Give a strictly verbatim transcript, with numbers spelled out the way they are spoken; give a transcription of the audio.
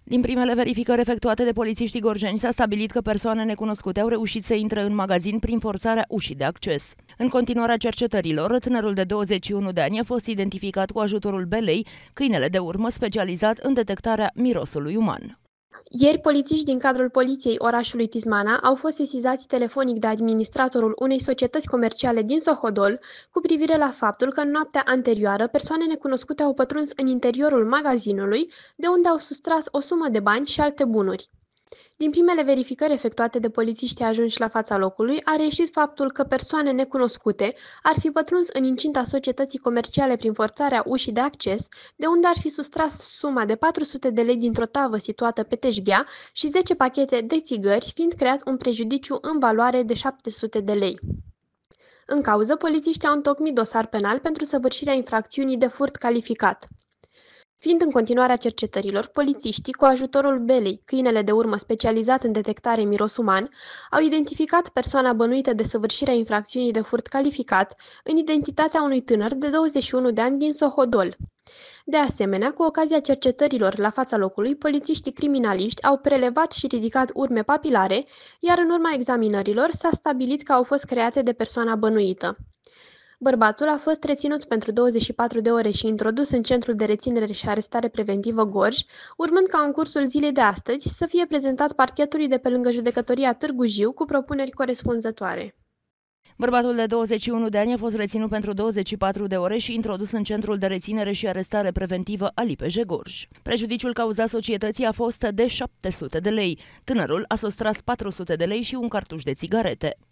Din primele verificări efectuate de polițiștii gorjeni s-a stabilit că persoane necunoscute au reușit să intre în magazin prin forțarea ușii de acces. În continuarea cercetărilor, tânărul de douăzeci și unu de ani a fost identificat cu ajutorul belei, câinele de urmă specializat în detectarea mirosului uman. Ieri, polițiști din cadrul poliției orașului Tismana au fost sesizați telefonic de administratorul unei societăți comerciale din Sohodol cu privire la faptul că în noaptea anterioară persoane necunoscute au pătruns în interiorul magazinului, de unde au sustras o sumă de bani și alte bunuri. Din primele verificări efectuate de polițiștii ajunși la fața locului, a reieșit faptul că persoane necunoscute ar fi pătruns în incinta societății comerciale prin forțarea ușii de acces, de unde ar fi sustras suma de patru sute de lei dintr-o tavă situată pe teșghea și zece pachete de țigări, fiind creat un prejudiciu în valoare de șapte sute de lei. În cauză, polițiștii au întocmit dosar penal pentru săvârșirea infracțiunii de furt calificat. Fiind în continuarea cercetărilor, polițiștii, cu ajutorul belei, câinele de urmă specializat în detectare miros uman, au identificat persoana bănuită de săvârșirea infracțiunii de furt calificat în identitatea unui tânăr de douăzeci și unu de ani din Sohodol. De asemenea, cu ocazia cercetărilor la fața locului, polițiștii criminaliști au prelevat și ridicat urme papilare, iar în urma examinărilor s-a stabilit că au fost create de persoana bănuită. Bărbatul a fost reținut pentru douăzeci și patru de ore și introdus în centrul de reținere și arestare preventivă Gorj, urmând ca în cursul zilei de astăzi să fie prezentat parchetului de pe lângă judecătoria Târgu Jiu cu propuneri corespunzătoare. Bărbatul de douăzeci și unu de ani a fost reținut pentru douăzeci și patru de ore și introdus în centrul de reținere și arestare preventivă al I P J Gorj. Prejudiciul cauzat societății a fost de șapte sute de lei. Tânărul a sustras patru sute de lei și un cartuș de țigarete.